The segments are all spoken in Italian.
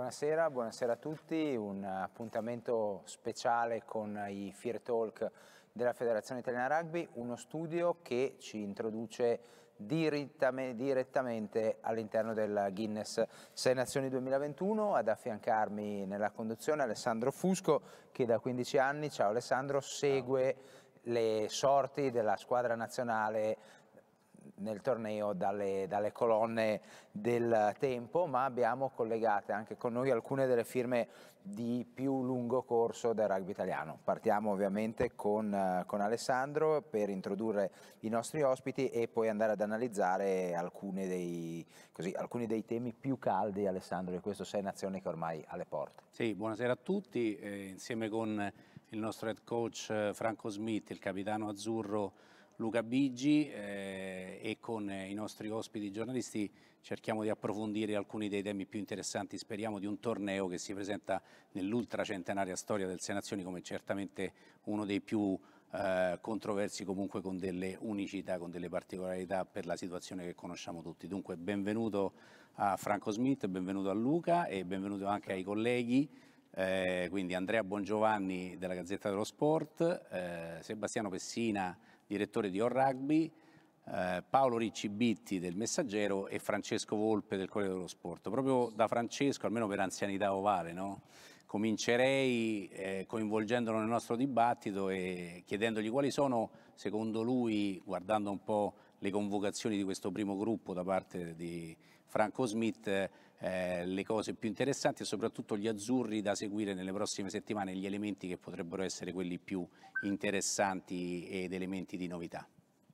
Buonasera, buonasera a tutti, un appuntamento speciale con i Fear Talk della Federazione Italiana Rugby, uno studio che ci introduce direttamente all'interno del Guinness 6 Nazioni 2021. Ad affiancarmi nella conduzione Alessandro Fusco, che da 15 anni, ciao Alessandro, segue le sorti della squadra nazionale nel torneo dalle colonne del tempo, ma abbiamo collegate anche con noi alcune delle firme di più lungo corso del rugby italiano. Partiamo ovviamente con Alessandro per introdurre i nostri ospiti e poi andare ad analizzare alcuni dei temi più caldi, Alessandro, di questo 6 Nazioni che ormai alle porte. Sì, buonasera a tutti, insieme con il nostro head coach Franco Smith, il capitano azzurro Luca Bigi e con i nostri ospiti giornalisti cerchiamo di approfondire alcuni dei temi più interessanti, speriamo, di un torneo che si presenta nell'ultracentenaria storia del Sei Nazioni come certamente uno dei più controversi, comunque con delle unicità, con delle particolarità per la situazione che conosciamo tutti. Dunque benvenuto a Franco Smith, benvenuto a Luca e benvenuto anche ai colleghi. Quindi Andrea Bongiovanni della Gazzetta dello Sport, Sebastiano Pessina, direttore di All Rugby, Paolo Ricci Bitti del Messaggero e Francesco Volpe del Corriere dello Sport. Proprio da Francesco, almeno per anzianità ovale, no? Comincerei coinvolgendolo nel nostro dibattito e chiedendogli quali sono, secondo lui, guardando un po' le convocazioni di questo primo gruppo da parte di Franco Smith, le cose più interessanti e soprattutto gli azzurri da seguire nelle prossime settimane, gli elementi che potrebbero essere quelli più interessanti ed elementi di novità.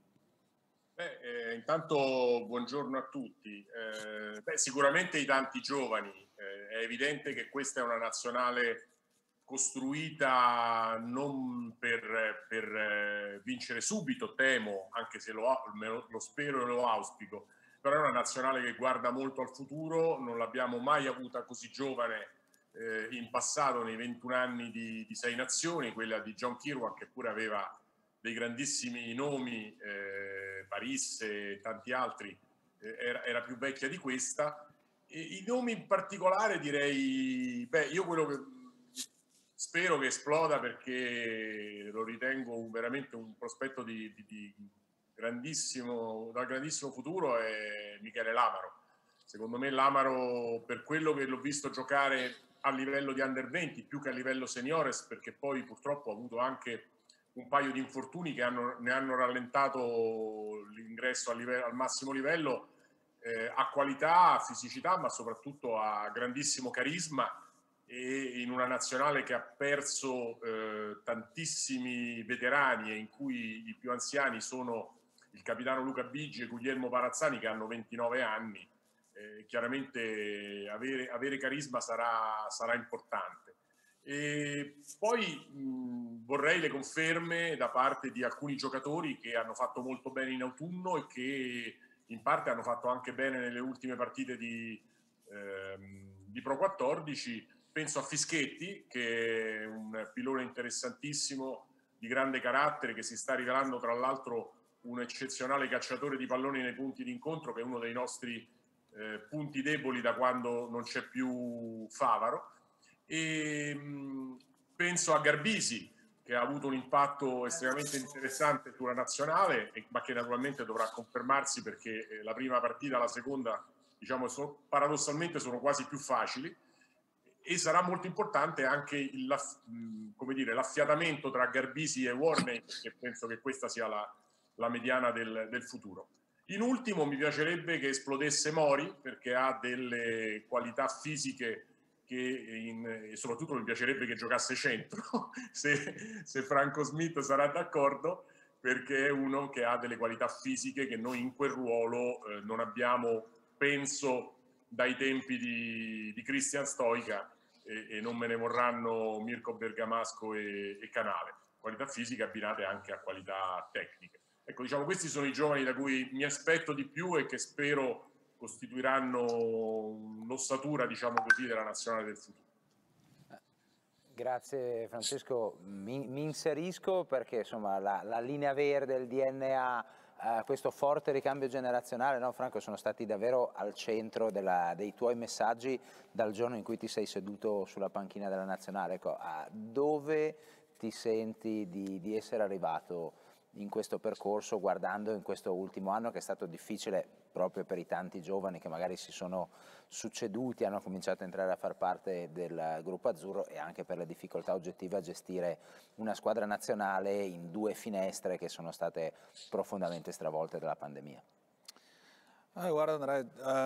Intanto buongiorno a tutti. Sicuramente i tanti giovani, è evidente che questa è una nazionale costruita non per vincere subito, temo, anche se lo spero e lo auspico, però è una nazionale che guarda molto al futuro, non l'abbiamo mai avuta così giovane in passato nei 21 anni di Sei Nazioni, quella di John Kirwan che pure aveva dei grandissimi nomi, Paris e tanti altri, era più vecchia di questa. E i nomi in particolare direi, io quello che spero che esploda perché lo ritengo veramente un prospetto dal grandissimo futuro è Michele Lamaro. Secondo me Lamaro, per quello che l'ho visto giocare a livello di under 20 più che a livello seniores, perché poi purtroppo ha avuto anche un paio di infortuni che ne hanno rallentato l'ingresso al massimo livello, ha qualità, ha fisicità, ma soprattutto ha grandissimo carisma, e in una nazionale che ha perso tantissimi veterani e in cui i più anziani sono il capitano Luca Bigi e Guglielmo Parazzani che hanno 29 anni, chiaramente avere carisma sarà importante. E poi vorrei le conferme da parte di alcuni giocatori che hanno fatto molto bene in autunno e che in parte hanno fatto anche bene nelle ultime partite di Pro 14. Penso a Fischetti, che è un pilone interessantissimo, di grande carattere, che si sta rivelando tra l'altro un eccezionale cacciatore di palloni nei punti di incontro, che è uno dei nostri punti deboli da quando non c'è più Favaro. E penso a Garbisi, che ha avuto un impatto estremamente interessante sulla nazionale, ma che naturalmente dovrà confermarsi perché la prima partita e la seconda, diciamo, paradossalmente sono quasi più facili, e sarà molto importante anche l'affiatamento tra Garbisi e Warney, perché penso che questa sia la mediana del futuro. In ultimo mi piacerebbe che esplodesse Mori, perché ha delle qualità fisiche e soprattutto mi piacerebbe che giocasse centro, se Franco Smith sarà d'accordo, perché è uno che ha delle qualità fisiche che noi in quel ruolo non abbiamo, penso, dai tempi di Christian Stoica, e non me ne vorranno Mirko Bergamasco e Canale. Qualità fisiche abbinate anche a qualità tecniche. Ecco, diciamo, questi sono i giovani da cui mi aspetto di più e che spero costituiranno l'ossatura, diciamo così, della nazionale del futuro. Grazie Francesco, mi inserisco perché insomma la linea verde, il DNA questo forte ricambio generazionale, no Franco, sono stati davvero al centro dei tuoi messaggi dal giorno in cui ti sei seduto sulla panchina della nazionale. Ecco, dove ti senti di essere arrivato in questo percorso, guardando in questo ultimo anno che è stato difficile proprio per i tanti giovani che magari si sono succeduti, hanno cominciato a entrare a far parte del gruppo azzurro, e anche per le difficoltà oggettive a gestire una squadra nazionale in 2 finestre che sono state profondamente stravolte dalla pandemia? Guarda Andrea,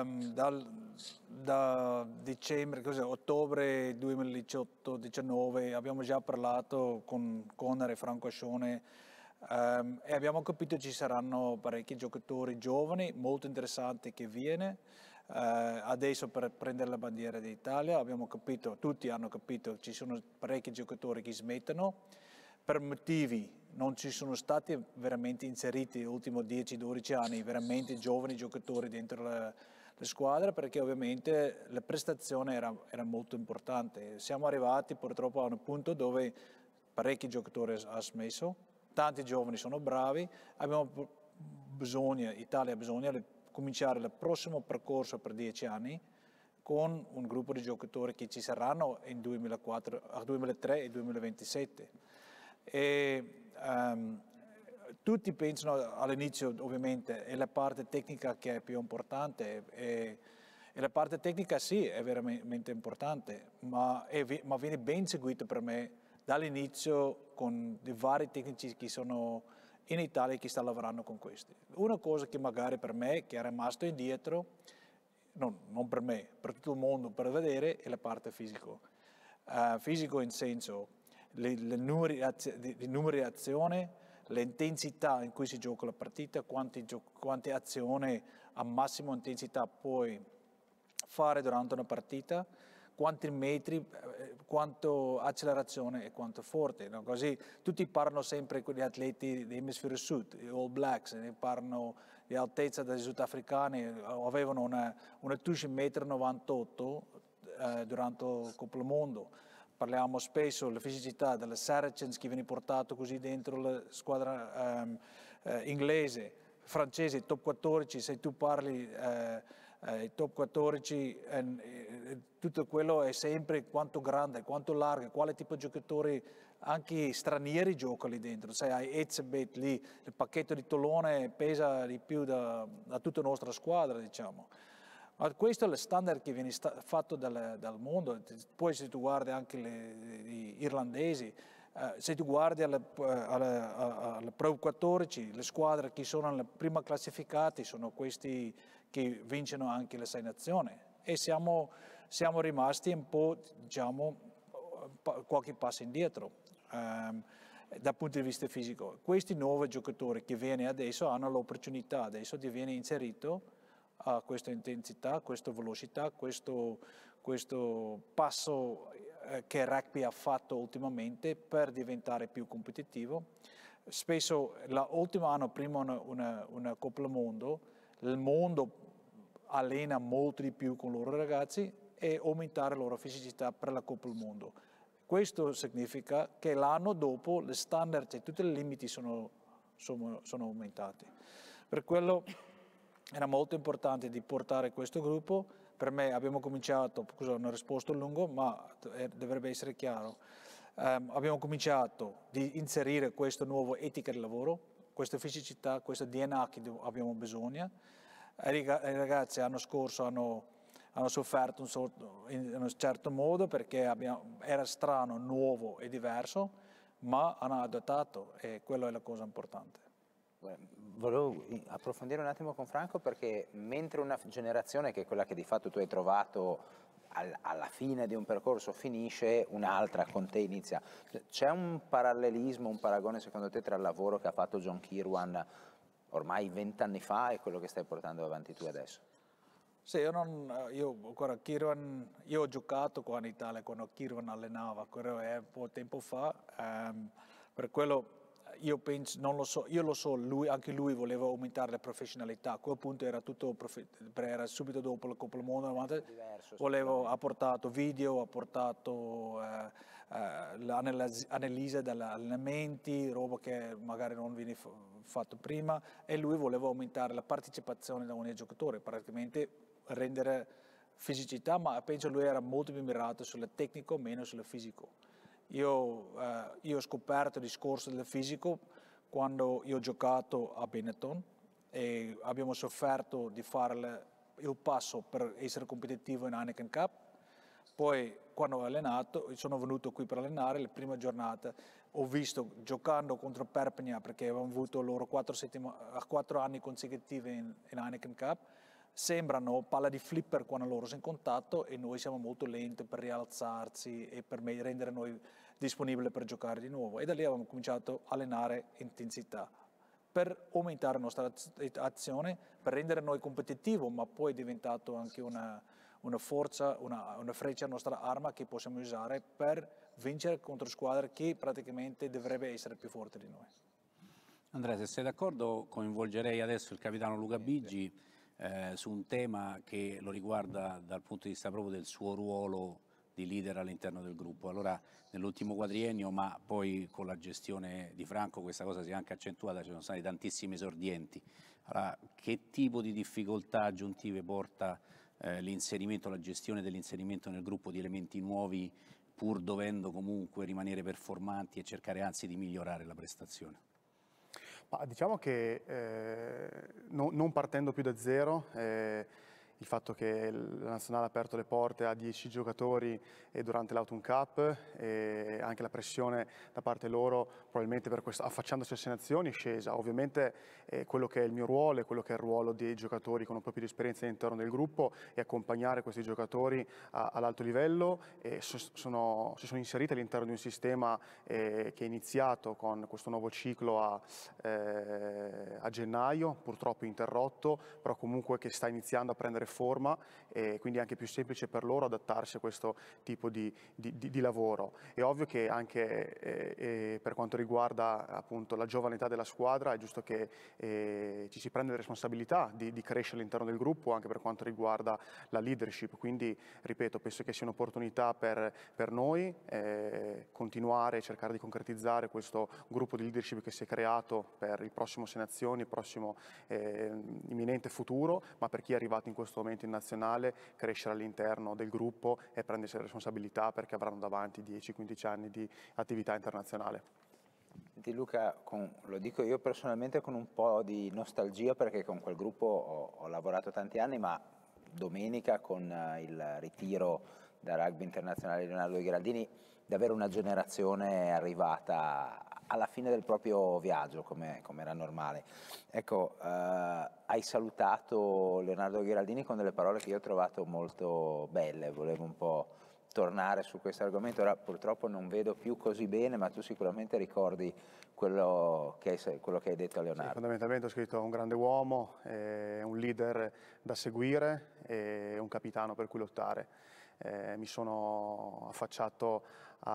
da dicembre, ottobre 2018-19 abbiamo già parlato con Conor e Franco Ascione, e abbiamo capito che ci saranno parecchi giocatori giovani, molto interessanti che viene. Adesso per prendere la bandiera d'Italia abbiamo capito, tutti hanno capito che ci sono parecchi giocatori che smettono, per motivi non ci sono stati veramente inseriti negli ultimi 10-12 anni veramente giovani giocatori dentro la squadra, perché ovviamente la prestazione era molto importante. Siamo arrivati purtroppo a un punto dove parecchi giocatori hanno smesso, tanti giovani sono bravi, abbiamo bisogno, Italia ha bisogno di cominciare il prossimo percorso per 10 anni con un gruppo di giocatori che ci saranno in 2003 e 2027. Tutti pensano all'inizio, ovviamente, è la parte tecnica che è più importante, e la parte tecnica sì, è veramente importante, ma viene ben seguito per me dall'inizio con i vari tecnici che sono in Italia e che stanno lavorando con questi. Una cosa che magari per me, che è rimasto indietro, non per me, per tutto il mondo, per vedere, è la parte fisico. Fisico in senso, i numeri di azione, l'intensità in cui si gioca la partita, quante azioni a massima intensità puoi fare durante una partita, quanti metri, quanto accelerazione e quanto forte. No? Così tutti parlano sempre con gli atleti dell'emisfero sud, gli All Blacks, ne parlano di altezza dei sudafricani, avevano una touche 1,98 m durante il Coppa del Mondo. Parliamo spesso della fisicità delle Saracens che viene portato così dentro la squadra inglese, francese, top 14, se tu parli top 14, tutto quello è sempre quanto grande, quanto largo, quale tipo di giocatori anche stranieri giocano lì dentro. Sai, hai Etzebeth lì, il pacchetto di Tolone pesa di più da tutta la nostra squadra, diciamo. Ma questo è lo standard che viene fatto dal mondo. Poi se tu guardi anche gli irlandesi, se tu guardi alla Pro 14, le squadre che sono alla prima classificate sono questi che vincono anche le 6 nazioni, e siamo rimasti un po', diciamo, qualche passo indietro dal punto di vista fisico. Questi nuovi giocatori che vengono adesso hanno l'opportunità adesso di venire inserito a questa intensità, questa velocità, questo passo che il rugby ha fatto ultimamente per diventare più competitivo. Spesso l'ultimo anno prima una Coppa del Mondo, il mondo allena molto di più con i loro ragazzi e aumentare la loro fisicità per la Coppa del Mondo. Questo significa che l'anno dopo le standard e tutti i limiti sono aumentati. Per quello era molto importante di portare questo gruppo. Per me abbiamo cominciato, scusa, una risposta lunga, ma dovrebbe essere chiaro. Abbiamo cominciato di inserire questa nuova etica del lavoro, questa fisicità, questa DNA che abbiamo bisogno. I ragazzi l'anno scorso hanno sofferto in un certo modo perché era strano, nuovo e diverso, ma hanno adattato, e quella è la cosa importante. Volevo approfondire un attimo con Franco, perché mentre una generazione, che è quella che di fatto tu hai trovato alla fine di un percorso, finisce, un'altra con te inizia, c'è un parallelismo, un paragone secondo te tra il lavoro che ha fatto John Kirwan ormai 20 anni fa e quello che stai portando avanti tu adesso? Sì, io ho giocato qua in Italia quando Kirwan allenava, quello è un po' tempo fa, per quello io penso, non lo so, io lo so, anche lui voleva aumentare la professionalità. A quel punto era tutto, era subito dopo la Coppa del Mondo, ha portato video, ha portato l'analisi degli allenamenti, roba che magari non viene fatto prima, e lui voleva aumentare la partecipazione da ogni giocatore, praticamente rendere fisicità, ma penso lui era molto più mirato sulle tecnico, meno sul fisico. Io ho scoperto il discorso del fisico quando io ho giocato a Benetton e abbiamo sofferto di fare il passo per essere competitivo in Heineken Cup. Poi quando ho allenato, sono venuto qui per allenare, la prima giornata ho visto giocando contro Perpignan, perché avevamo avuto loro 4 anni consecutivi in Heineken Cup, sembrano palla di flipper quando loro sono in contatto e noi siamo molto lenti per rialzarsi e per rendere noi disponibili per giocare di nuovo. E da lì abbiamo cominciato a allenare intensità per aumentare la nostra azione, per rendere noi competitivi, ma poi è diventato anche una forza, una freccia, nostra arma che possiamo usare per vincere contro squadre che praticamente dovrebbe essere più forte di noi. Andrea, se sei d'accordo, coinvolgerei adesso il capitano Luca Bigi su un tema che lo riguarda dal punto di vista proprio del suo ruolo di leader all'interno del gruppo. Allora, nell'ultimo quadriennio, ma poi con la gestione di Franco questa cosa si è anche accentuata, ci sono stati tantissimi esordienti. Allora, che tipo di difficoltà aggiuntive porta l'inserimento, la gestione dell'inserimento nel gruppo di elementi nuovi, pur dovendo comunque rimanere performanti e cercare anzi di migliorare la prestazione? Ma diciamo che non partendo più da zero, il fatto che la nazionale ha aperto le porte a 10 giocatori durante l'Autumn Cup e anche la pressione da parte loro probabilmente per questo, affacciandosi alle nazioni, è scesa. Ovviamente quello che è il mio ruolo e quello che è il ruolo dei giocatori con un po' più di esperienza all'interno del gruppo è accompagnare questi giocatori all'alto livello e si sono inseriti all'interno di un sistema che è iniziato con questo nuovo ciclo a gennaio, purtroppo interrotto, però comunque che sta iniziando a prendere forma e quindi è anche più semplice per loro adattarsi a questo tipo di lavoro. È ovvio che anche per quanto riguarda appunto la giovane età della squadra è giusto che ci si prenda le responsabilità di crescere all'interno del gruppo anche per quanto riguarda la leadership, quindi ripeto, penso che sia un'opportunità per noi continuare e cercare di concretizzare questo gruppo di leadership che si è creato per il prossimo Sei Nazioni, il prossimo imminente futuro, ma per chi è arrivato in questo momento in nazionale crescere all'interno del gruppo e prendersi le responsabilità perché avranno davanti 10-15 anni di attività internazionale. Senti Luca, lo dico io personalmente con un po' di nostalgia perché con quel gruppo ho lavorato tanti anni, ma domenica con il ritiro da rugby internazionale di Leonardo Gheraldini, davvero una generazione arrivata alla fine del proprio viaggio, come era normale. Ecco, hai salutato Leonardo Gheraldini con delle parole che io ho trovato molto belle, volevo un po' tornare su questo argomento. Ora purtroppo non vedo più così bene, ma tu sicuramente ricordi quello che hai detto a Leonardo. Sì, fondamentalmente ho scritto un grande uomo, un leader da seguire e un capitano per cui lottare. Mi sono affacciato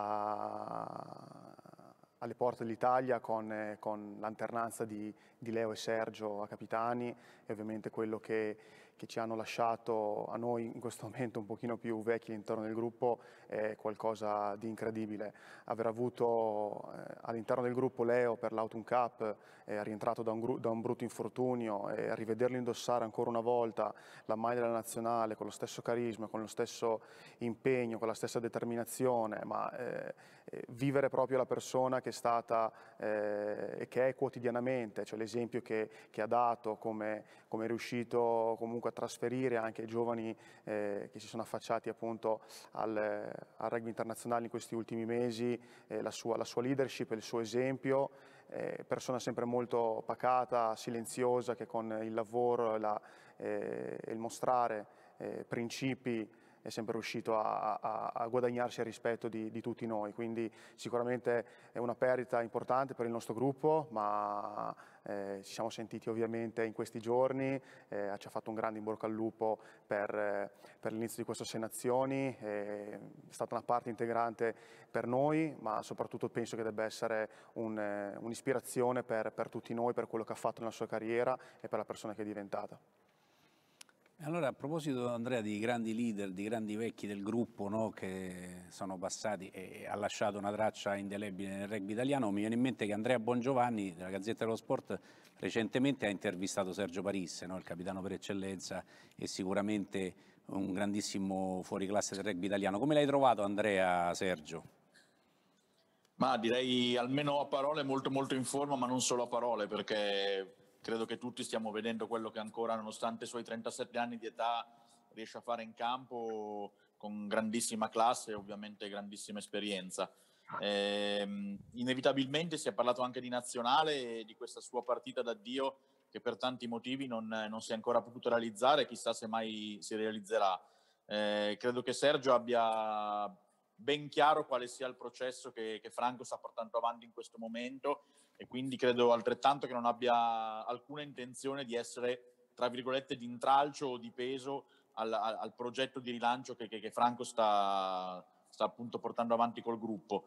alle porte dell'Italia con l'alternanza di Leo e Sergio a capitani e ovviamente quello che ci hanno lasciato a noi in questo momento un pochino più vecchi all'interno del gruppo è qualcosa di incredibile. Aver avuto all'interno del gruppo Leo per l'Autumn Cup, rientrato da un brutto infortunio e a rivederlo indossare ancora una volta la maglia della nazionale con lo stesso carisma, con lo stesso impegno, con la stessa determinazione, ma vivere proprio la persona che è stata e che è quotidianamente, cioè l'esempio che ha dato, come è riuscito comunque a trasferire anche ai giovani che si sono affacciati appunto al rugby internazionale in questi ultimi mesi, la sua leadership, il suo esempio, persona sempre molto pacata, silenziosa, che con il lavoro e il mostrare principi è sempre riuscito a guadagnarsi il rispetto di tutti noi, quindi sicuramente è una perdita importante per il nostro gruppo, ma ci siamo sentiti ovviamente in questi giorni, ci ha fatto un grande in bocca al lupo per l'inizio di queste Sei Nazioni, è stata una parte integrante per noi, ma soprattutto penso che debba essere un'ispirazione per tutti noi, per quello che ha fatto nella sua carriera e per la persona che è diventata. Allora, a proposito, Andrea, di grandi leader, di grandi vecchi del gruppo, no, che sono passati e ha lasciato una traccia indelebile nel rugby italiano, mi viene in mente che Andrea Bongiovanni, della Gazzetta dello Sport, recentemente ha intervistato Sergio Parisse, no, il capitano per eccellenza e sicuramente un grandissimo fuoriclasse del rugby italiano. Come l'hai trovato, Andrea, Sergio? Ma direi almeno a parole molto molto in forma, ma non solo a parole, perché credo che tutti stiamo vedendo quello che ancora, nonostante i suoi 37 anni di età, riesce a fare in campo con grandissima classe e ovviamente grandissima esperienza. Inevitabilmente si è parlato anche di nazionale e di questa sua partita d'addio che per tanti motivi non si è ancora potuto realizzare, chissà se mai si realizzerà. Credo che Sergio abbia ben chiaro quale sia il processo che Franco sta portando avanti in questo momento e quindi credo altrettanto che non abbia alcuna intenzione di essere, tra virgolette, di intralcio o di peso al progetto di rilancio che Franco sta appunto portando avanti col gruppo.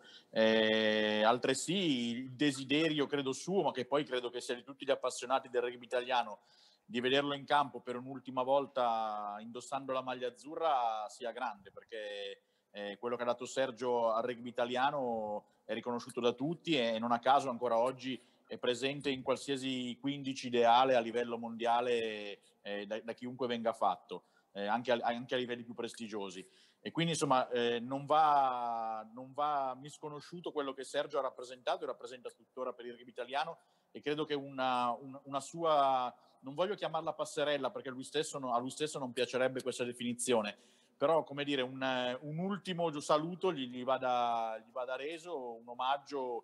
Altresì il desiderio, credo suo, ma che poi credo che sia di tutti gli appassionati del rugby italiano, di vederlo in campo per un'ultima volta indossando la maglia azzurra sia grande, perché quello che ha dato Sergio al rugby italiano è riconosciuto da tutti e non a caso ancora oggi è presente in qualsiasi 15 ideale a livello mondiale da chiunque venga fatto, anche a livelli più prestigiosi. E quindi insomma non va misconosciuto quello che Sergio ha rappresentato e rappresenta tuttora per il rugby italiano, e credo che una sua, non voglio chiamarla passerella perché a lui stesso non piacerebbe questa definizione, però come dire un ultimo saluto gli vada reso, un omaggio,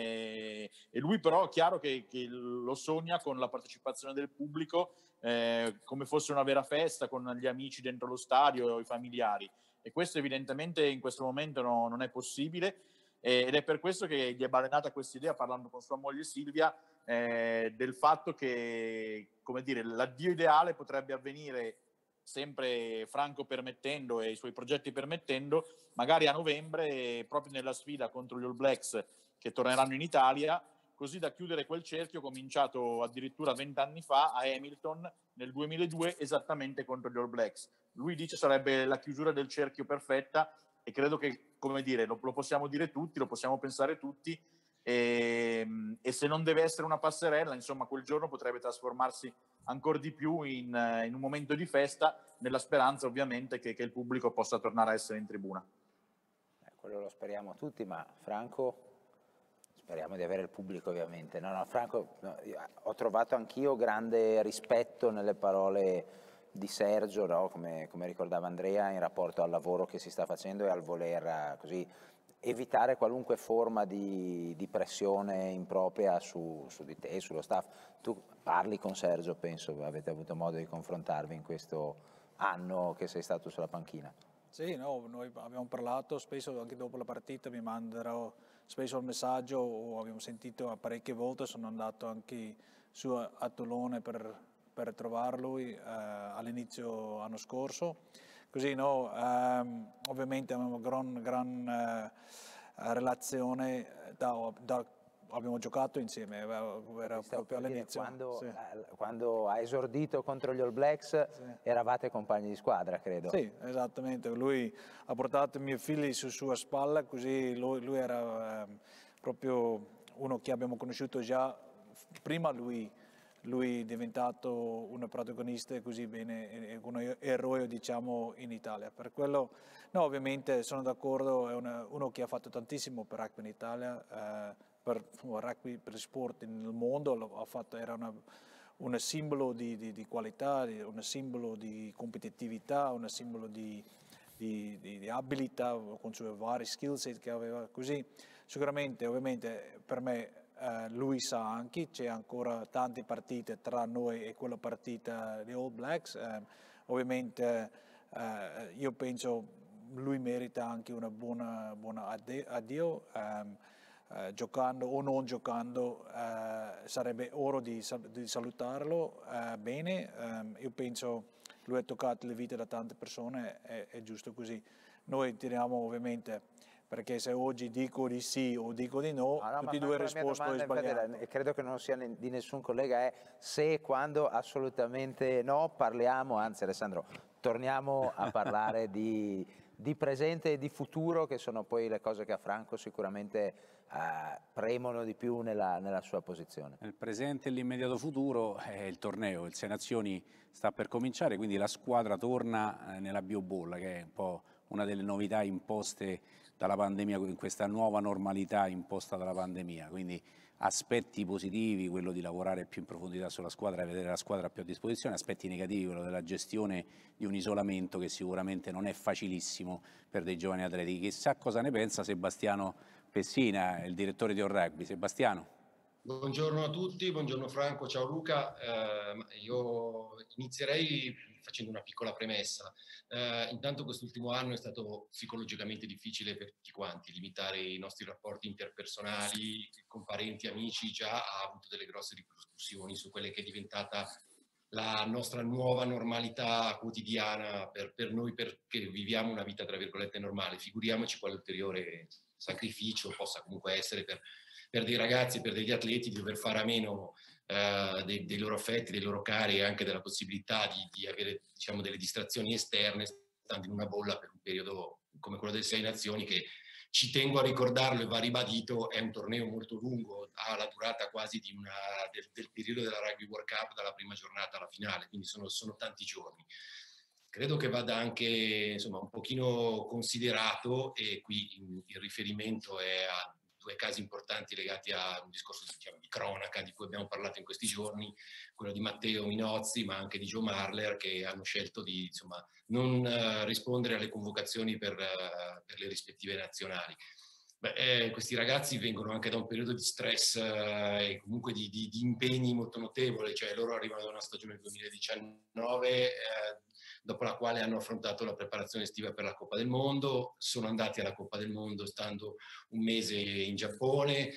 e lui però è chiaro che lo sogna con la partecipazione del pubblico, come fosse una vera festa, con gli amici dentro lo stadio e i familiari, e questo evidentemente in questo momento non è possibile, ed è per questo che gli è balenata questa idea, parlando con sua moglie Silvia, del fatto che, come dire, l'addio ideale potrebbe avvenire, sempre Franco permettendo e i suoi progetti permettendo, magari a novembre, proprio nella sfida contro gli All Blacks che torneranno in Italia, così da chiudere quel cerchio cominciato addirittura 20 anni fa a Hamilton nel 2002, esattamente contro gli All Blacks. Lui dice sarebbe la chiusura del cerchio perfetta, e credo che, come dire, lo possiamo dire tutti, lo possiamo pensare tutti, e se non deve essere una passerella, insomma, quel giorno potrebbe trasformarsi ancora di più in un momento di festa, nella speranza ovviamente che il pubblico possa tornare a essere in tribuna. Quello lo speriamo tutti, ma Franco, speriamo di avere il pubblico ovviamente. No, Franco, no, ho trovato anch'io grande rispetto nelle parole di Sergio, no? Come ricordava Andrea, in rapporto al lavoro che si sta facendo e al voler così evitare qualunque forma di pressione impropria su di te e sullo staff. Tu parli con Sergio, penso, avete avuto modo di confrontarvi in questo anno che sei stato sulla panchina. Sì, no, noi abbiamo parlato spesso, anche dopo la partita mi manderò spesso il messaggio, o abbiamo sentito parecchie volte, sono andato anche su a Tolone per trovarlo all'inizio anno scorso. Così no, ovviamente abbiamo una gran relazione, abbiamo giocato insieme, era proprio all'inizio. Quando ha esordito contro gli All Blacks, sì, eravate compagni di squadra, credo. Sì, esattamente, lui ha portato i miei figli su sua spalla, così lui era proprio uno che abbiamo conosciuto già prima lui è diventato un protagonista così bene, un eroe diciamo in Italia. Per quello, no, ovviamente sono d'accordo, è uno che ha fatto tantissimo per rugby in Italia, per rugby, per sport nel mondo, era un simbolo di qualità, un simbolo di competitività, un simbolo di abilità con i suoi vari skill set che aveva. Così sicuramente, ovviamente per me, lui sa anche, c'è ancora tante partite tra noi e quella partita di All Blacks, ovviamente io penso lui merita anche una buona addio, giocando o non giocando sarebbe oro di salutarlo bene, io penso lui ha toccato le vite da tante persone, è giusto così. Noi teniamo ovviamente perché se oggi dico di sì o dico di no, No, tutti e ma due la mia risposte domanda, è sbagliato. infatti, credo che non sia di nessun collega, è se e quando assolutamente no, parliamo, anzi Alessandro, torniamo a parlare di presente e di futuro, che sono poi le cose che a Franco sicuramente premono di più nella sua posizione. Nel presente e l'immediato futuro il torneo, il Sei Nazioni sta per cominciare, quindi la squadra torna nella biobolla, che è un po' una delle novità imposte dalla pandemia, in questa nuova normalità imposta dalla pandemia. Quindi aspetti positivi, quello di lavorare più in profondità sulla squadra e vedere la squadra più a disposizione, aspetti negativi, quello della gestione di un isolamento che sicuramente non è facilissimo per dei giovani atleti. Chissà cosa ne pensa Sebastiano Pessina, il direttore di Rugby. Sebastiano. Buongiorno a tutti, buongiorno Franco, ciao Luca. Io inizierei facendo una piccola premessa. Intanto quest'ultimo anno è stato psicologicamente difficile per tutti quanti, limitare i nostri rapporti interpersonali con parenti e amici già ha avuto delle grosse ripercussioni su quelle che è diventata la nostra nuova normalità quotidiana per noi perché viviamo una vita tra virgolette normale. Figuriamoci quale ulteriore sacrificio possa comunque essere per dei ragazzi, per degli atleti, di dover fare a meno dei loro affetti, dei loro cari e anche della possibilità di avere, diciamo, delle distrazioni esterne stando in una bolla per un periodo come quello delle Sei Nazioni, che ci tengo a ricordarlo e va ribadito, è un torneo molto lungo, ha la durata quasi del periodo della Rugby World Cup dalla prima giornata alla finale, quindi sono tanti giorni. Credo che vada anche, insomma, un pochino considerato, e qui il riferimento è a due casi importanti legati a un discorso, diciamo, di cronaca di cui abbiamo parlato in questi giorni, quello di Matteo Minozzi ma anche di Joe Marler, che hanno scelto di, insomma, non rispondere alle convocazioni per le rispettive nazionali. Questi ragazzi vengono anche da un periodo di stress e comunque di impegni molto notevoli, cioè loro arrivano da una stagione 2019 dopo la quale hanno affrontato la preparazione estiva per la Coppa del Mondo, sono andati alla Coppa del Mondo stando un mese in Giappone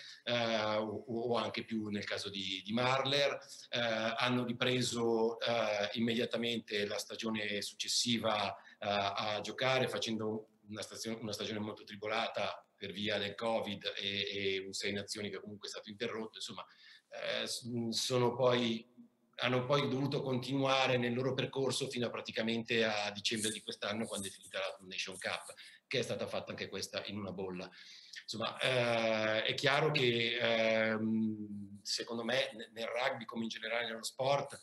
o anche più nel caso di Marler, hanno ripreso immediatamente la stagione successiva a giocare facendo una stagione molto tribolata per via del Covid e un Sei Nazioni che comunque è stato interrotto, insomma hanno poi dovuto continuare nel loro percorso fino a praticamente a dicembre di quest'anno, quando è finita la Nation Cup, che è stata fatta anche questa in una bolla. Insomma, è chiaro che secondo me nel rugby, come in generale nello sport,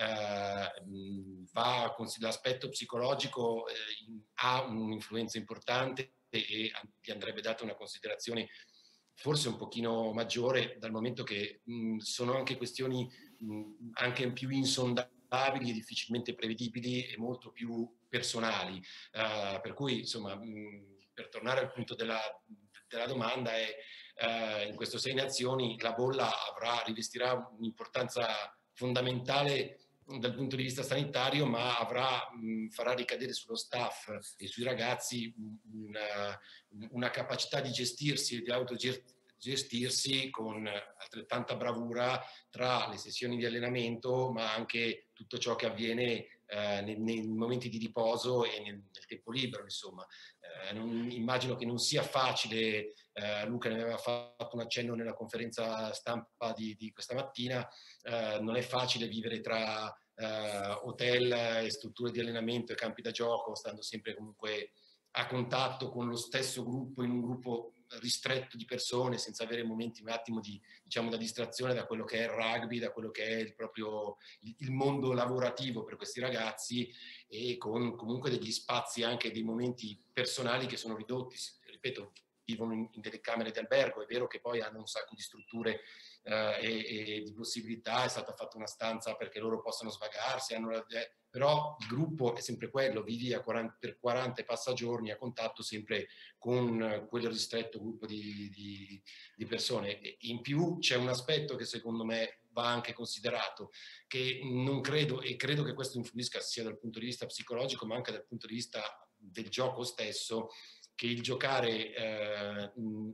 l'aspetto psicologico ha un'influenza importante e gli andrebbe data una considerazione forse un pochino maggiore, dal momento che sono anche questioni anche più insondabili e difficilmente prevedibili e molto più personali. Per cui, insomma, per tornare al punto della domanda, in questo Sei Nazioni la bolla rivestirà un'importanza fondamentale dal punto di vista sanitario, ma farà ricadere sullo staff e sui ragazzi una capacità di gestirsi e di autogestirsi con altrettanta bravura tra le sessioni di allenamento, ma anche tutto ciò che avviene nei momenti di riposo e nel tempo libero, insomma. Immagino che non sia facile, Luca ne aveva fatto un accenno nella conferenza stampa di questa mattina, non è facile vivere tra hotel e strutture di allenamento e campi da gioco, stando sempre comunque a contatto con lo stesso gruppo, in un gruppo ristretto di persone, senza avere momenti un attimo di, diciamo, da distrazione da quello che è il rugby, da quello che è il mondo lavorativo per questi ragazzi, e con comunque degli spazi, anche dei momenti personali che sono ridotti. Ripeto, vivono in delle camere di albergo, è vero che poi hanno un sacco di strutture e di possibilità, è stata fatta una stanza perché loro possano svagarsi, però il gruppo è sempre quello, vivi per 40 e passa giorni a contatto sempre con quel ristretto gruppo di persone. E in più c'è un aspetto che secondo me va anche considerato, che non credo, e credo che questo influisca sia dal punto di vista psicologico ma anche dal punto di vista del gioco stesso, che il giocare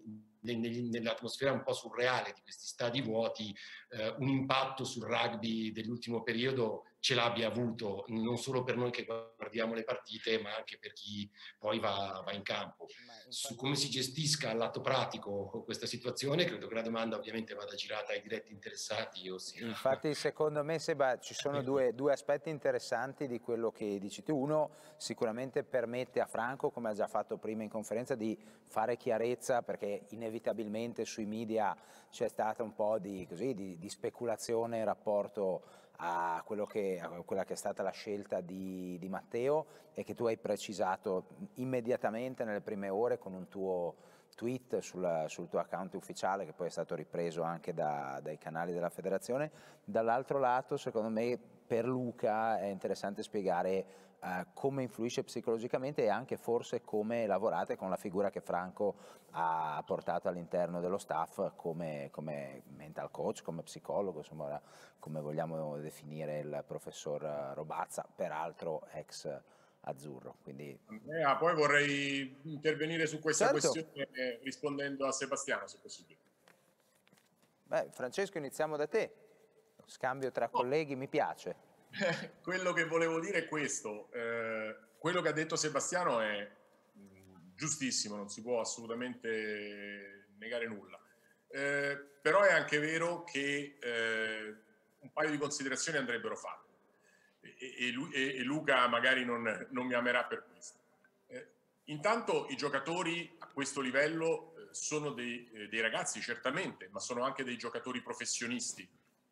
nell'atmosfera un po' surreale di questi stadi vuoti, un impatto sul rugby dell'ultimo periodo ce l'abbia avuto, non solo per noi che guardiamo le partite, ma anche per chi poi va in campo. Su come si gestisca al lato pratico questa situazione, credo che la domanda ovviamente vada girata ai diretti interessati. Infatti, secondo me, Seba, ci sono due aspetti interessanti di quello che dici tu. Uno, sicuramente permette a Franco, come ha già fatto prima in conferenza, di fare chiarezza, perché inevitabilmente sui media c'è stata un po' di speculazione in rapporto a quella che è stata la scelta di Matteo, e che tu hai precisato immediatamente nelle prime ore con un tuo tweet sul tuo account ufficiale, che poi è stato ripreso anche dai canali della federazione. Dall'altro lato, secondo me, per Luca è interessante spiegare come influisce psicologicamente, e anche forse come lavorate con la figura che Franco ha portato all'interno dello staff come mental coach, come psicologo, insomma, come vogliamo definire il professor Robazza, peraltro ex azzurro. Quindi... poi vorrei intervenire su questa Certo. questione rispondendo a Sebastiano, se possibile. Beh, Francesco, iniziamo da te. Scambio tra colleghi mi piace. Quello che volevo dire è questo. Quello che ha detto Sebastiano è giustissimo, non si può assolutamente negare nulla. Però è anche vero che un paio di considerazioni andrebbero fatte. E Luca magari non mi amerà per questo. Intanto i giocatori a questo livello sono dei ragazzi, certamente, ma sono anche dei giocatori professionisti,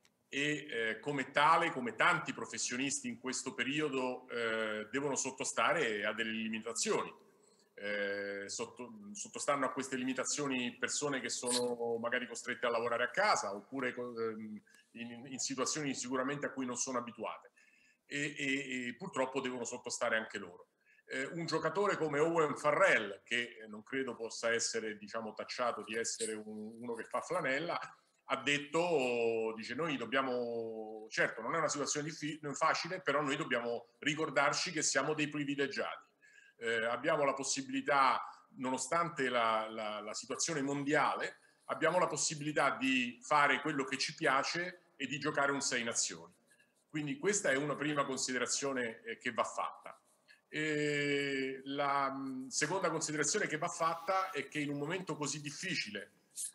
e come tale, come tanti professionisti in questo periodo, devono sottostare a delle limitazioni. Sottostanno a queste limitazioni persone che sono magari costrette a lavorare a casa, oppure in situazioni sicuramente a cui non sono abituate. E purtroppo devono sottostare anche loro. Un giocatore come Owen Farrell, che non credo possa essere, diciamo, tacciato di essere uno che fa flanella, ha detto, dice, noi dobbiamo, certo non è una situazione facile, però noi dobbiamo ricordarci che siamo dei privilegiati. Abbiamo la possibilità, nonostante la situazione mondiale, abbiamo la possibilità di fare quello che ci piace e di giocare un 6 nazioni. Quindi questa è una prima considerazione che va fatta. La seconda considerazione che va fatta è che in un momento così difficile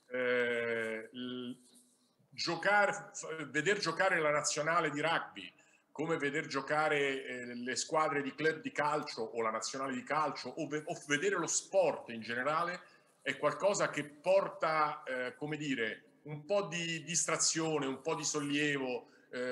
veder giocare la nazionale di rugby come veder giocare le squadre di club di calcio o la nazionale di calcio, o vedere lo sport in generale, è qualcosa che porta, come dire, un po' di distrazione, un po' di sollievo,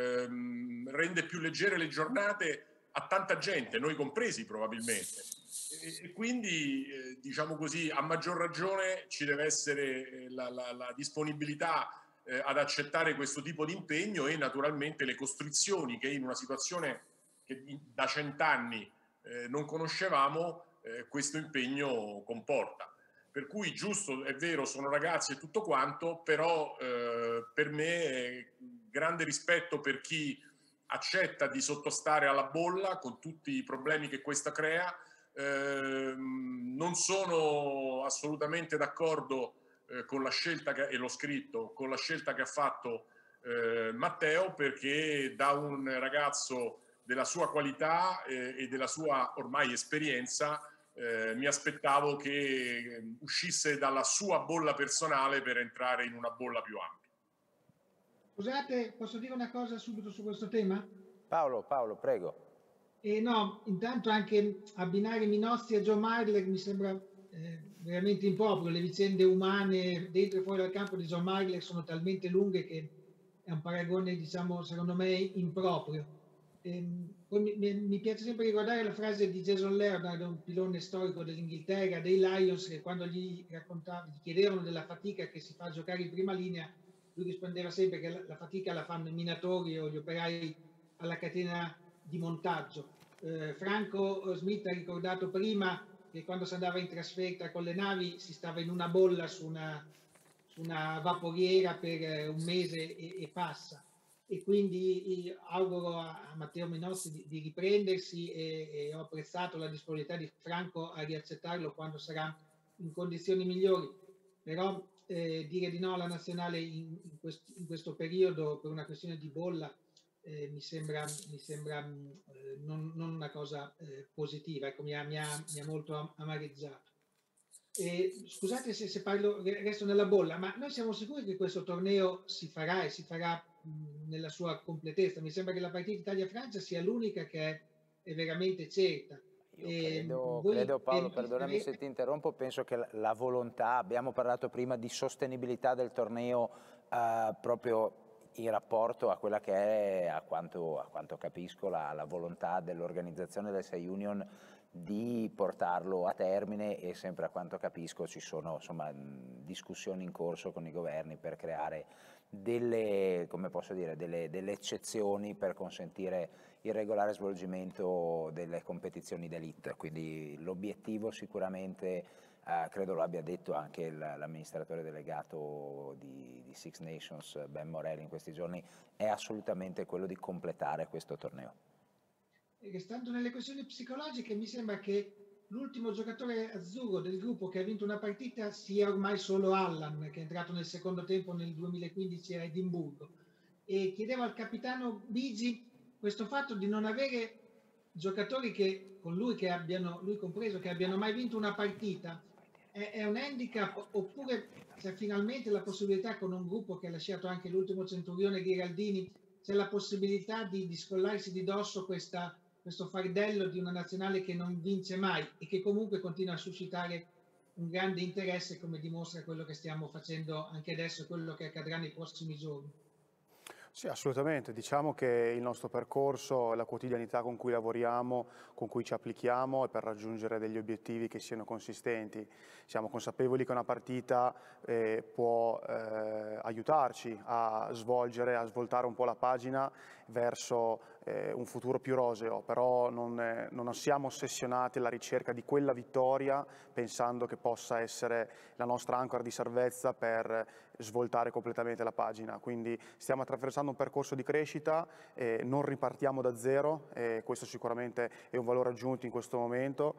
rende più leggere le giornate a tanta gente, noi compresi probabilmente. E quindi, diciamo così, a maggior ragione ci deve essere la disponibilità ad accettare questo tipo di impegno, e naturalmente le costrizioni che in una situazione che da 100 anni non conoscevamo, questo impegno comporta. Per cui giusto, è vero, sono ragazzi e tutto quanto, però per me grande rispetto per chi accetta di sottostare alla bolla con tutti i problemi che questa crea. Non sono assolutamente d'accordo con la scelta e l'ho scritto, con la scelta che ha fatto Matteo, perché da un ragazzo della sua qualità e della sua ormai esperienza mi aspettavo che uscisse dalla sua bolla personale per entrare in una bolla più ampia. Scusate, posso dire una cosa subito su questo tema? Paolo, prego. No, intanto anche abbinare Minossi a Joe Marler mi sembra veramente improprio. Le vicende umane dentro e fuori dal campo di Joe Marler sono talmente lunghe che è un paragone, diciamo, secondo me improprio. Poi mi piace sempre ricordare la frase di Jason Leonard, un pilone storico dell'Inghilterra, dei Lions, che quando gli chiedevano della fatica che si fa a giocare in prima linea, lui rispondeva sempre che la fatica la fanno i minatori o gli operai alla catena di montaggio. Franco Smith ha ricordato prima che quando si andava in trasferta con le navi si stava in una bolla su una vaporiera per un mese e passa. E quindi auguro a Matteo Minossi di riprendersi, e ho apprezzato la disponibilità di Franco a riaccettarlo quando sarà in condizioni migliori. Però dire di no alla nazionale in questo periodo per una questione di bolla mi sembra non una cosa positiva, ecco, mi ha molto amareggiato. Scusate se parlo, resto nella bolla, ma noi siamo sicuri che questo torneo si farà e si farà nella sua completezza? Mi sembra che la partita Italia-Francia sia l'unica che è veramente certa. Io credo, Paolo, perdonami se ti interrompo, penso che la volontà, abbiamo parlato prima di sostenibilità del torneo proprio in rapporto a quella che è, a quanto capisco, la volontà dell'organizzazione del 6 Union di portarlo a termine, e sempre a quanto capisco ci sono insomma discussioni in corso con i governi per creare delle, come posso dire, delle eccezioni per consentire il regolare svolgimento delle competizioni d'elite. Quindi l'obiettivo sicuramente, credo lo abbia detto anche l'amministratore delegato di Six Nations, Ben Morelli, in questi giorni, è assolutamente quello di completare questo torneo. Restando nelle questioni psicologiche, mi sembra che l'ultimo giocatore azzurro del gruppo che ha vinto una partita sia ormai solo Allan, che è entrato nel secondo tempo nel 2015 a Edimburgo. E chiedevo al capitano Bigi questo fatto di non avere giocatori che con lui compreso, che abbiano mai vinto una partita. È un handicap, oppure c'è finalmente la possibilità, con un gruppo che ha lasciato anche l'ultimo centurione Ghiraldini, c'è la possibilità di scollarsi di dosso questo fardello di una nazionale che non vince mai e che comunque continua a suscitare un grande interesse, come dimostra quello che stiamo facendo anche adesso e quello che accadrà nei prossimi giorni. Sì, assolutamente. Diciamo che il nostro percorso, la quotidianità con cui lavoriamo, con cui ci applichiamo, è per raggiungere degli obiettivi che siano consistenti. Siamo consapevoli che una partita può aiutarci a svoltare un po' la pagina verso un futuro più roseo, però non siamo ossessionati alla ricerca di quella vittoria pensando che possa essere la nostra ancora di salvezza per svoltare completamente la pagina. Quindi stiamo attraversando un percorso di crescita, non ripartiamo da zero, questo sicuramente è un valore aggiunto in questo momento,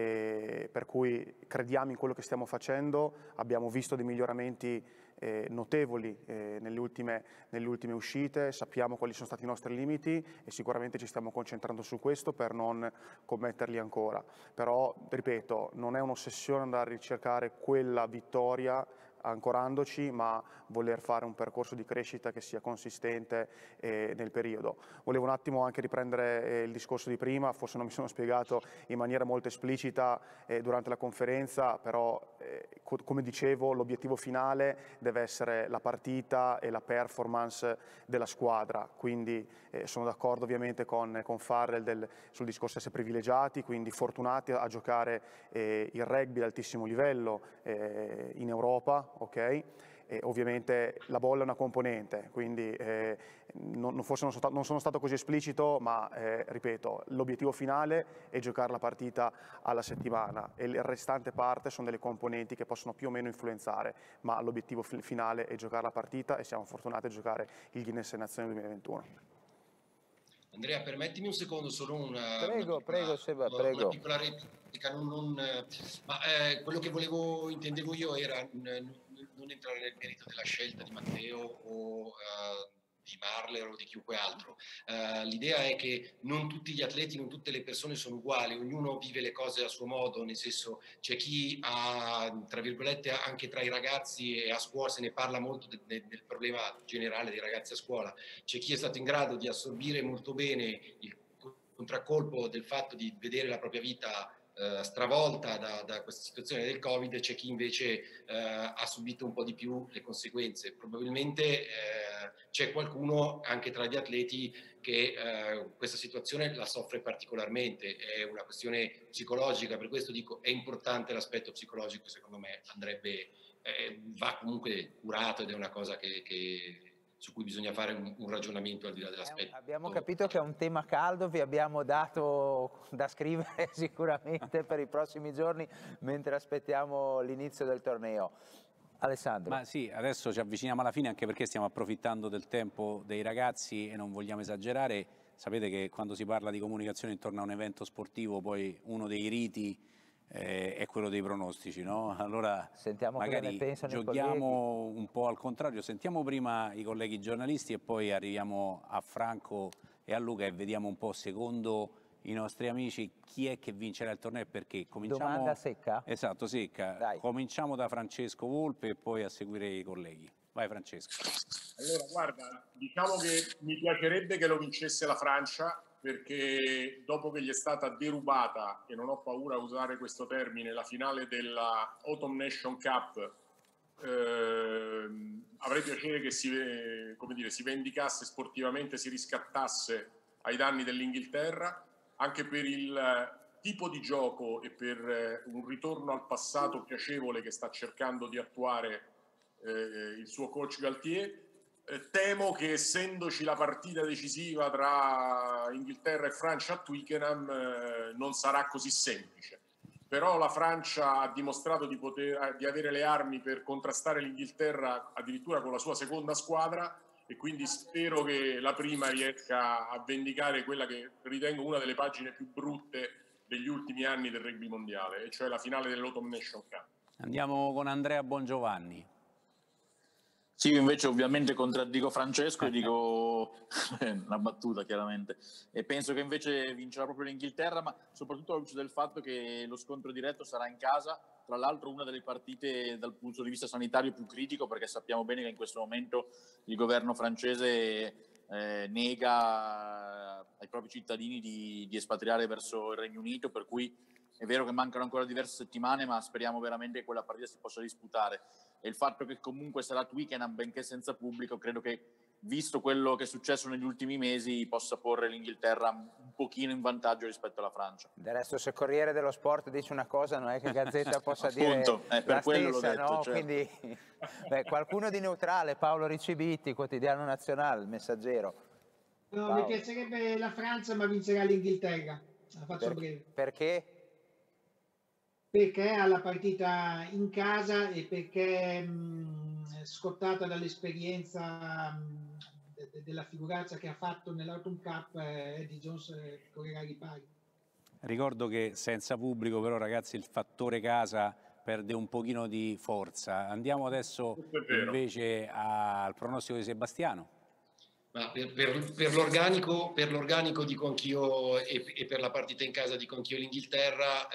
per cui crediamo in quello che stiamo facendo, abbiamo visto dei miglioramenti notevoli nelle ultime uscite, sappiamo quali sono stati i nostri limiti e sicuramente ci stiamo concentrando su questo per non commetterli ancora. Però, ripeto, non è un'ossessione andare a ricercare quella vittoria ancorandoci, ma voler fare un percorso di crescita che sia consistente nel periodo. Volevo un attimo anche riprendere il discorso di prima, forse non mi sono spiegato in maniera molto esplicita durante la conferenza, però come dicevo l'obiettivo finale deve essere la partita e la performance della squadra, quindi sono d'accordo ovviamente con Farrell sul discorso essere privilegiati, quindi fortunati a giocare il rugby ad altissimo livello in Europa, ok? Ovviamente la bolla è una componente, quindi forse non sono stato così esplicito, ma ripeto, l'obiettivo finale è giocare la partita alla settimana e la restante parte sono delle componenti che possono più o meno influenzare, ma l'obiettivo finale è giocare la partita e siamo fortunati a giocare il Guinness Nazioni 2021. Andrea, permettimi un secondo, solo una piccola replica, ma quello che intendevo io era non entrare nel merito della scelta di Matteo o di Marler o di chiunque altro. L'idea è che non tutti gli atleti, non tutte le persone sono uguali, ognuno vive le cose a suo modo, nel senso c'è chi ha, tra virgolette, anche tra i ragazzi e a scuola se ne parla molto del problema generale dei ragazzi a scuola, c'è chi è stato in grado di assorbire molto bene il contraccolpo del fatto di vedere la propria vita stravolta da questa situazione del Covid, e c'è chi invece ha subito un po' di più le conseguenze. Probabilmente c'è qualcuno anche tra gli atleti che questa situazione la soffre particolarmente, è una questione psicologica, per questo dico è importante l'aspetto psicologico, secondo me va comunque curato ed è una cosa su cui bisogna fare un ragionamento al di là dell'aspetto. Abbiamo capito che è un tema caldo, vi abbiamo dato da scrivere sicuramente per i prossimi giorni mentre aspettiamo l'inizio del torneo. Alessandro. Ma sì, adesso ci avviciniamo alla fine anche perché stiamo approfittando del tempo dei ragazzi e non vogliamo esagerare. Sapete che quando si parla di comunicazione intorno a un evento sportivo poi uno dei riti è quello dei pronostici, no? Allora Sentiamo cosa magari ne pensano giochiamo un po' al contrario, sentiamo prima i colleghi giornalisti e poi arriviamo a Franco e a Luca e vediamo un po' secondo i nostri amici chi è che vincerà il torneo e perché. Cominciamo... Domanda secca? Esatto, secca. Dai. Cominciamo da Francesco Volpe e poi a seguire i colleghi. Vai Francesco. Allora, guarda, diciamo che mi piacerebbe che lo vincesse la Francia, perché dopo che gli è stata derubata, e non ho paura a usare questo termine, la finale della Autumn Nation Cup, avrei piacere che si vendicasse sportivamente, si riscattasse ai danni dell'Inghilterra, anche per il tipo di gioco e per un ritorno al passato piacevole che sta cercando di attuare il suo coach Galtier. Temo che, essendoci la partita decisiva tra Inghilterra e Francia a Twickenham, non sarà così semplice. Però la Francia ha dimostrato di avere le armi per contrastare l'Inghilterra addirittura con la sua seconda squadra, e quindi spero che la prima riesca a vendicare quella che ritengo una delle pagine più brutte degli ultimi anni del rugby mondiale, e cioè la finale dell'Autumn Nation Cup. Andiamo con Andrea Bongiovanni. Sì, io invece ovviamente contraddico Francesco e dico una battuta chiaramente, e penso che invece vincerà proprio l'Inghilterra, ma soprattutto alla luce del fatto che lo scontro diretto sarà in casa, tra l'altro una delle partite dal punto di vista sanitario più critico, perché sappiamo bene che in questo momento il governo francese nega ai propri cittadini di espatriare verso il Regno Unito, per cui è vero che mancano ancora diverse settimane, ma speriamo veramente che quella partita si possa disputare. E il fatto che comunque sarà Twickenham, benché senza pubblico, credo che, visto quello che è successo negli ultimi mesi, possa porre l'Inghilterra un pochino in vantaggio rispetto alla Francia. Del resto, se Corriere dello Sport dice una cosa, non è che Gazzetta possa Appunto, dire per la quello stessa, l'ho detto, no? certo. Quindi qualcuno di neutrale, Paolo Riccibitti, Quotidiano Nazionale, Il Messaggero. No, mi piacerebbe la Francia, ma vincerà l'Inghilterra. La faccio breve. Perché? Perché ha la partita in casa e perché scottata dall'esperienza della figuraccia che ha fatto nell'Autumn Cup, Eddie Jones correrà ai ripari. Ricordo che senza pubblico però, ragazzi, il fattore casa perde un pochino di forza. Andiamo adesso invece al pronostico di Sebastiano. Ma per l'organico dico anch'io, e per la partita in casa dico anch'io l'Inghilterra.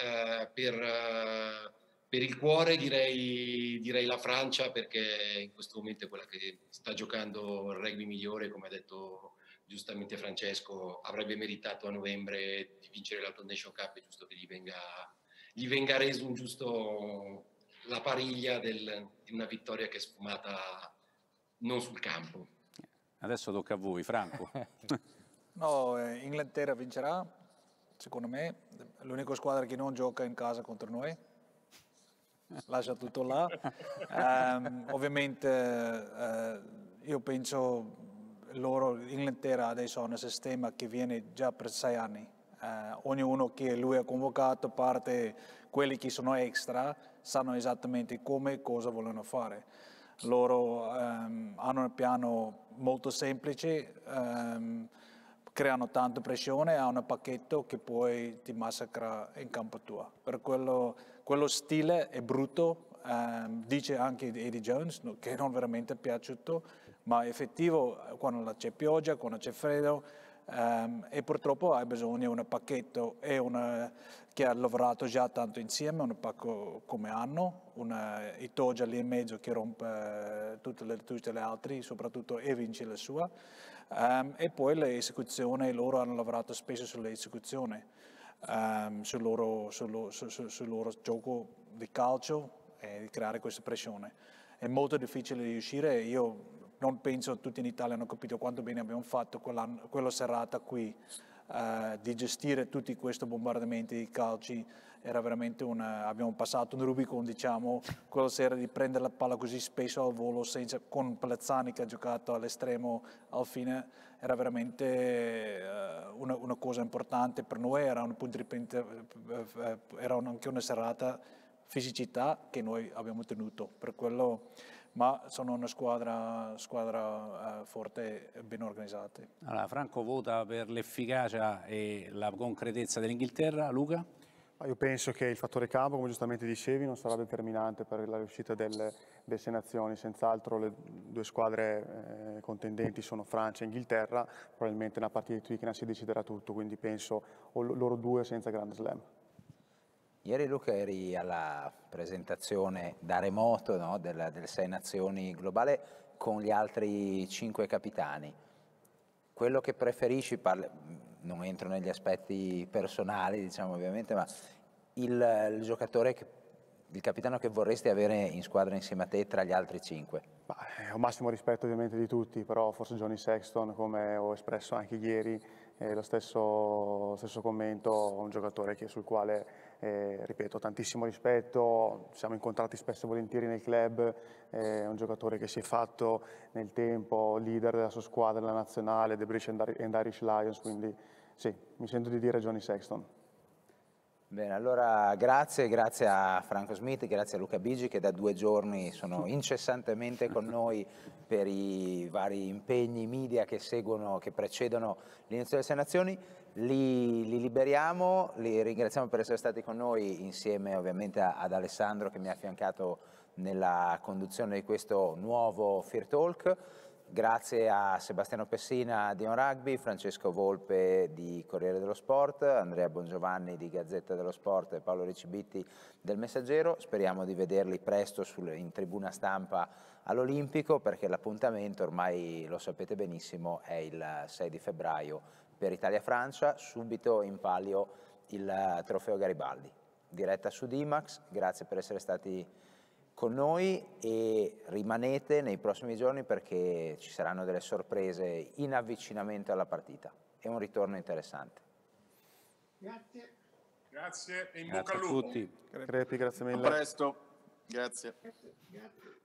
Per il cuore direi la Francia, perché in questo momento è quella che sta giocando il rugby migliore, come ha detto giustamente Francesco. Avrebbe meritato a novembre di vincere l'Autumn Nation Cup, è giusto che gli venga reso un giusto la pariglia di una vittoria che è sfumata non sul campo. Adesso tocca a voi, Franco. No, Inghilterra vincerà, secondo me. L'unica squadra che non gioca in casa contro noi. Lascia tutto là. Ovviamente io penso l'Inghilterra adesso ha un sistema che viene già per 6 anni. Ognuno che lui ha convocato, parte quelli che sono extra, sanno esattamente come e cosa vogliono fare. Loro hanno un piano molto semplice, creano tanta pressione, hanno un pacchetto che poi ti massacra in campo tua. Per quello stile è brutto, dice anche Eddie Jones, che non veramente è piaciuto, ma è effettivo quando c'è pioggia, quando c'è freddo, e purtroppo hai bisogno di un pacchetto che ha lavorato già tanto insieme, un pacco come hanno, Itoja lì in mezzo che rompe tutte le altre, soprattutto, e vince la sua, e poi le esecuzioni, loro hanno lavorato spesso sulle esecuzioni, sul loro gioco di calcio e di creare questa pressione. È molto difficile di uscire, io non penso tutti in Italia hanno capito quanto bene abbiamo fatto quella serata qui, di gestire tutti questi bombardamenti di calci. Era veramente abbiamo passato un Rubicon, diciamo, quella sera, di prendere la palla così spesso al volo, con Palazzani che ha giocato all'estremo al fine. Era veramente una cosa importante per noi, era era anche una serata fisicità che noi abbiamo tenuto, per quello. Ma sono una squadra forte e ben organizzata. Allora, Franco vota per l'efficacia e la concretezza dell'Inghilterra. Luca? Io penso che il fattore campo, come giustamente dicevi, non sarà determinante per la riuscita delle 6 nazioni. Senz'altro le 2 squadre contendenti sono Francia e Inghilterra, probabilmente una partita di Twickenham si deciderà tutto, quindi penso loro 2 senza Grand Slam. Ieri Luca eri alla presentazione da remoto, no, delle 6 nazioni globale con gli altri 5 capitani. Quello che preferisci, non entro negli aspetti personali, diciamo ovviamente, ma il giocatore, il capitano che vorresti avere in squadra insieme a te tra gli altri 5? Ho massimo rispetto ovviamente di tutti, però forse Johnny Sexton, come ho espresso anche ieri, lo stesso commento, un giocatore sul quale, ripeto, tantissimo rispetto, ci siamo incontrati spesso e volentieri nel club, è un giocatore che si è fatto nel tempo leader della sua squadra, della nazionale, The British and Irish Lions, quindi sì, mi sento di dire Johnny Sexton. Bene, allora grazie a Franco Smith, grazie a Luca Bigi che da 2 giorni sono incessantemente con noi per i vari impegni media che seguono, che precedono l'inizio delle 6 nazioni. Li liberiamo, li ringraziamo per essere stati con noi insieme ovviamente ad Alessandro che mi ha affiancato nella conduzione di questo nuovo Fear Talk. Grazie a Sebastiano Pessina di On Rugby, Francesco Volpe di Corriere dello Sport, Andrea Bongiovanni di Gazzetta dello Sport e Paolo Ricibitti del Messaggero. Speriamo di vederli presto in tribuna stampa all'Olimpico, perché l'appuntamento, ormai lo sapete benissimo, è il 6 di febbraio per Italia-Francia, subito in palio il trofeo Garibaldi. Diretta su D-Max, grazie per essere stati con noi e rimanete nei prossimi giorni perché ci saranno delle sorprese in avvicinamento alla partita e un ritorno interessante. Grazie. Grazie e in Grazie bocca al a lupo. tutti. Crepi, grazie mille. A presto. Grazie. Grazie.